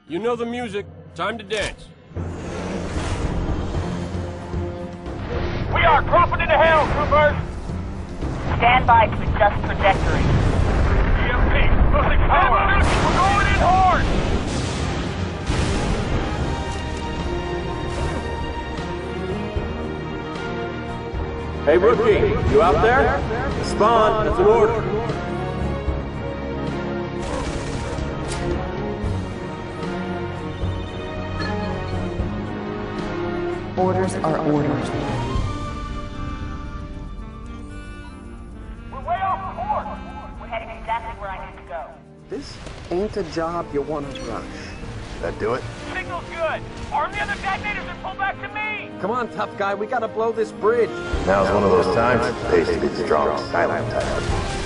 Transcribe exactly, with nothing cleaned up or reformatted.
You know the music. Time to dance. We are dropping into hell, troopers! Stand by to adjust trajectory. E M P, losing power! We're going in hard! Hey, rookie, you out there? Spawn, that's an order. Orders are orders. We're way off course! We're heading exactly where I need to go. This ain't a job you want to rush. That do it? Signal's good! Arm the other detonators and pull back to me! Come on, tough guy, we gotta blow this bridge. Now's one of those times. Pays to be the strong, silent type.